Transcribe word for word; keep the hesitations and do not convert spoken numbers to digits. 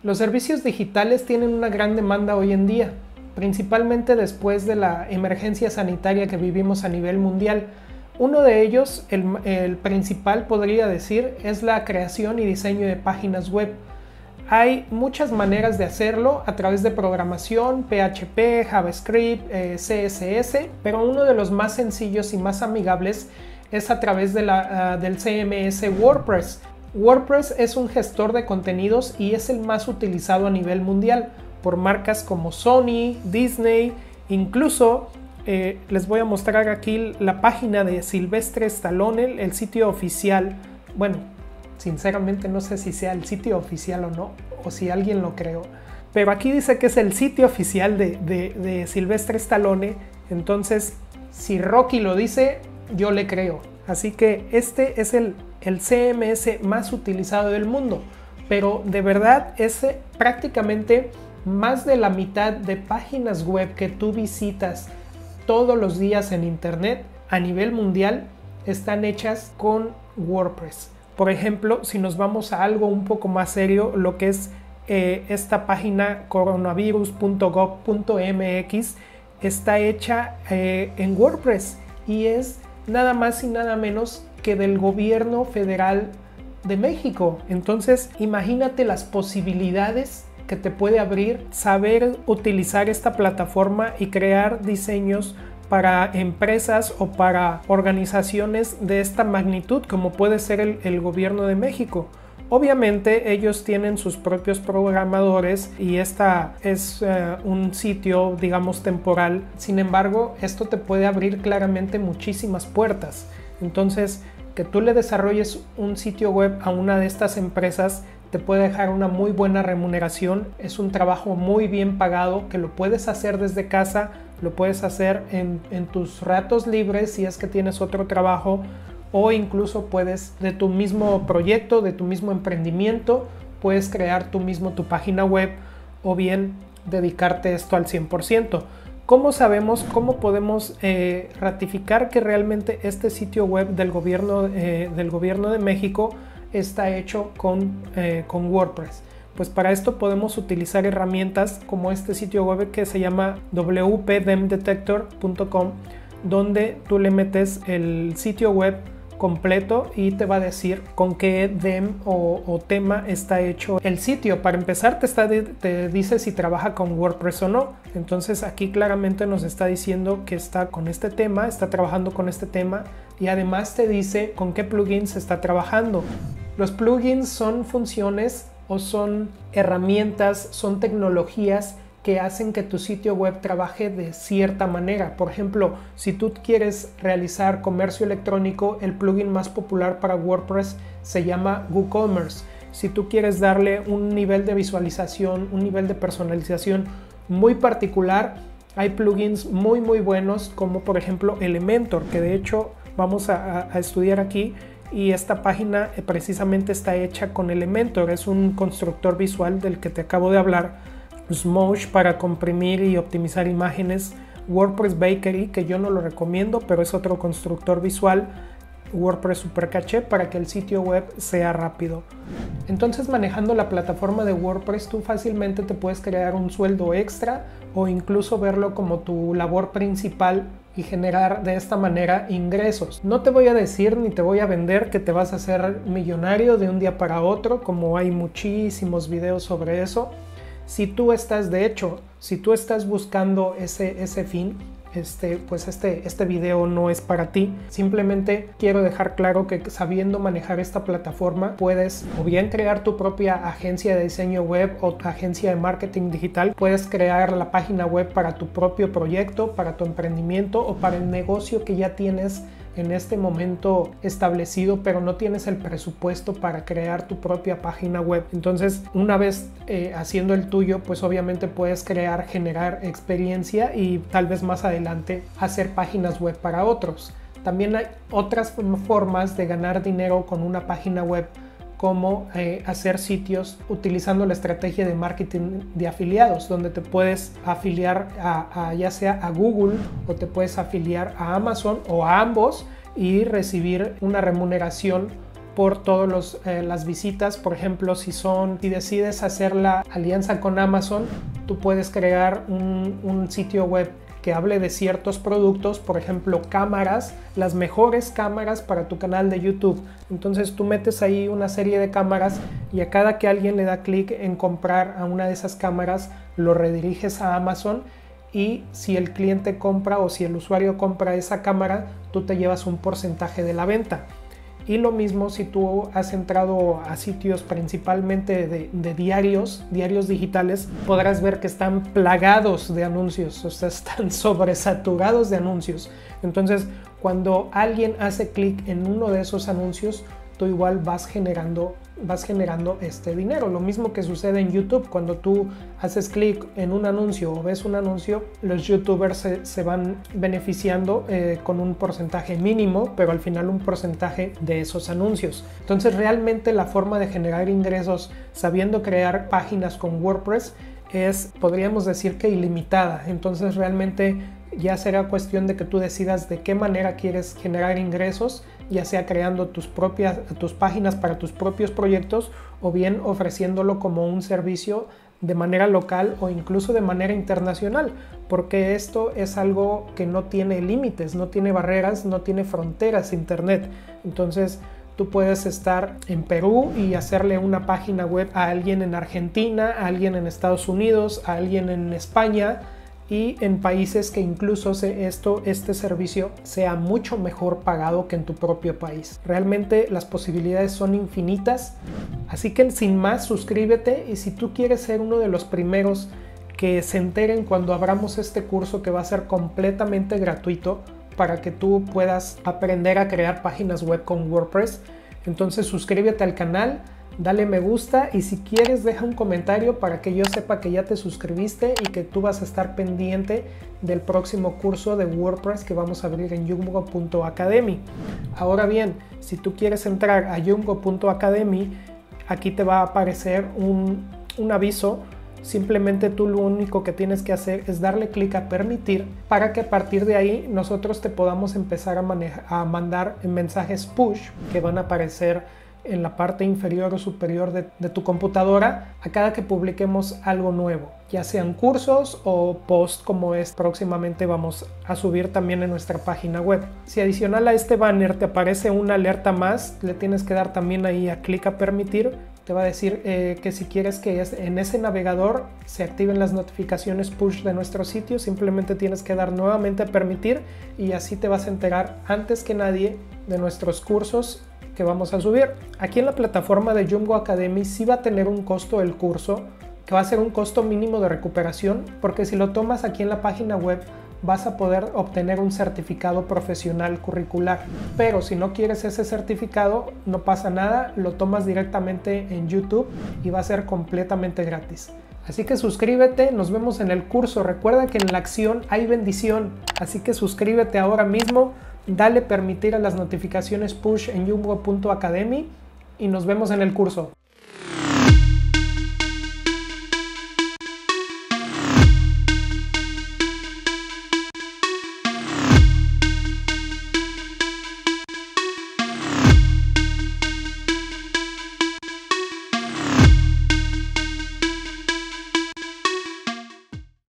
Los servicios digitales tienen una gran demanda hoy en día, principalmente después de la emergencia sanitaria que vivimos a nivel mundial. Uno de ellos, el, el principal podría decir, es la creación y diseño de páginas web. Hay muchas maneras de hacerlo a través de programación, P H P, JavaScript, eh, C S S, pero uno de los más sencillos y más amigables es a través de la, uh, del C M S WordPress. WordPress es un gestor de contenidos y es el más utilizado a nivel mundial por marcas como Sony, Disney, incluso eh, les voy a mostrar aquí la página de Sylvester Stallone, el sitio oficial. Bueno, sinceramente no sé si sea el sitio oficial o no, o si alguien lo creó, pero aquí dice que es el sitio oficial de, de, de Sylvester Stallone. Entonces, si Rocky lo dice, yo le creo. Así que este es el, el C M S más utilizado del mundo, pero de verdad es prácticamente más de la mitad de páginas web que tú visitas todos los días en internet a nivel mundial están hechas con WordPress. Por ejemplo, si nos vamos a algo un poco más serio, lo que es eh, esta página coronavirus punto gov punto m x está hecha eh, en WordPress y es nada más y nada menos que del gobierno federal de México. Entonces, imagínate las posibilidades que te puede abrir saber utilizar esta plataforma y crear diseños para empresas o para organizaciones de esta magnitud como puede ser el, el gobierno de México. Obviamente ellos tienen sus propios programadores y esta es uh, un sitio, digamos, temporal. Sin embargo, esto te puede abrir claramente muchísimas puertas. Entonces, que tú le desarrolles un sitio web a una de estas empresas te puede dejar una muy buena remuneración. Es un trabajo muy bien pagado que lo puedes hacer desde casa, lo puedes hacer en, en tus ratos libres si es que tienes otro trabajo, o incluso puedes de tu mismo proyecto, de tu mismo emprendimiento, puedes crear tú mismo tu página web o bien dedicarte esto al cien por ciento. ¿Cómo sabemos, cómo podemos eh, ratificar que realmente este sitio web del gobierno, eh, del gobierno de México está hecho con, eh, con WordPress? Pues para esto podemos utilizar herramientas como este sitio web que se llama w p dem detector punto com, donde tú le metes el sitio web completo y te va a decir con qué dem o, o tema está hecho el sitio. Para empezar te, está, te dice si trabaja con WordPress o no. Entonces aquí claramente nos está diciendo que está con este tema, está trabajando con este tema y además te dice con qué plugins está trabajando. Los plugins son funciones o son herramientas, son tecnologías que hacen que tu sitio web trabaje de cierta manera. Por ejemplo, si tú quieres realizar comercio electrónico, el plugin más popular para WordPress se llama WooCommerce. Si tú quieres darle un nivel de visualización, un nivel de personalización muy particular, hay plugins muy muy buenos como por ejemplo Elementor, que de hecho vamos a, a estudiar aquí. Y esta página precisamente está hecha con Elementor, es un constructor visual del que te acabo de hablar. Smosh para comprimir y optimizar imágenes, WordPress Bakery, que yo no lo recomiendo, pero es otro constructor visual, WordPress Super Caché para que el sitio web sea rápido. Entonces, manejando la plataforma de WordPress, tú fácilmente te puedes crear un sueldo extra o incluso verlo como tu labor principal y generar de esta manera ingresos. No te voy a decir ni te voy a vender que te vas a hacer millonario de un día para otro, como hay muchísimos videos sobre eso. Si tú estás, de hecho, si tú estás buscando ese, ese fin, este, pues este, este video no es para ti. Simplemente quiero dejar claro que sabiendo manejar esta plataforma, puedes o bien crear tu propia agencia de diseño web o tu agencia de marketing digital. Puedes crear la página web para tu propio proyecto, para tu emprendimiento o para el negocio que ya tienes en este momento establecido, pero no tienes el presupuesto para crear tu propia página web. Entonces, una vez eh, haciendo el tuyo, pues obviamente puedes crear, generar experiencia y tal vez más adelante hacer páginas web para otros. También hay otras formas de ganar dinero con una página web, como eh, hacer sitios utilizando la estrategia de marketing de afiliados, donde te puedes afiliar a, a ya sea a Google o te puedes afiliar a Amazon o a ambos y recibir una remuneración por todas eh, las visitas. Por ejemplo, si son si decides hacer la alianza con Amazon, tú puedes crear un, un sitio web que hable de ciertos productos, por ejemplo cámaras, las mejores cámaras para tu canal de YouTube. Entonces tú metes ahí una serie de cámaras y a cada que alguien le da clic en comprar a una de esas cámaras, lo rediriges a Amazon, y si el cliente compra o si el usuario compra esa cámara, tú te llevas un porcentaje de la venta. Y lo mismo si tú has entrado a sitios principalmente de, de diarios, diarios digitales, podrás ver que están plagados de anuncios, o sea, están sobresaturados de anuncios. Entonces, cuando alguien hace clic en uno de esos anuncios, tú igual vas generando, vas generando este dinero. Lo mismo que sucede en YouTube, cuando tú haces clic en un anuncio o ves un anuncio, los youtubers se, se van beneficiando eh, con un porcentaje mínimo, pero al final un porcentaje de esos anuncios. Entonces realmente la forma de generar ingresos sabiendo crear páginas con WordPress es, podríamos decir que ilimitada. Entonces realmente ya será cuestión de que tú decidas de qué manera quieres generar ingresos, ya sea creando tus propias tus páginas para tus propios proyectos o bien ofreciéndolo como un servicio de manera local o incluso de manera internacional, porque esto es algo que no tiene límites, no tiene barreras, no tiene fronteras internet. Entonces tú puedes estar en Perú y hacerle una página web a alguien en Argentina, a alguien en Estados Unidos, a alguien en España, y en países que incluso se, esto, este servicio sea mucho mejor pagado que en tu propio país. Realmente las posibilidades son infinitas, así que sin más, suscríbete, y si tú quieres ser uno de los primeros que se enteren cuando abramos este curso, que va a ser completamente gratuito para que tú puedas aprender a crear páginas web con WordPress, entonces suscríbete al canal, dale me gusta, y si quieres deja un comentario para que yo sepa que ya te suscribiste y que tú vas a estar pendiente del próximo curso de WordPress que vamos a abrir en Joomgo punto academy. Ahora bien, si tú quieres entrar a Joomgo punto academy, aquí te va a aparecer un, un aviso. Simplemente tú lo único que tienes que hacer es darle clic a permitir para que a partir de ahí nosotros te podamos empezar a, manejar, a mandar mensajes push que van a aparecer en la parte inferior o superior de, de tu computadora a cada que publiquemos algo nuevo, ya sean cursos o posts como este próximamente vamos a subir también en nuestra página web. Si adicional a este banner te aparece una alerta más, le tienes que dar también ahí a clic a permitir. Te va a decir eh, que si quieres que en ese navegador se activen las notificaciones push de nuestro sitio, simplemente tienes que dar nuevamente a permitir, y así te vas a enterar antes que nadie de nuestros cursos que vamos a subir. Aquí en la plataforma de Joomgo Academy sí va a tener un costo el curso, que va a ser un costo mínimo de recuperación, porque si lo tomas aquí en la página web vas a poder obtener un certificado profesional curricular, pero si no quieres ese certificado no pasa nada, lo tomas directamente en YouTube y va a ser completamente gratis. Así que suscríbete, nos vemos en el curso. Recuerda que en la acción hay bendición, así que suscríbete ahora mismo, dale permitir a las notificaciones push en Joomgo punto academy y nos vemos en el curso.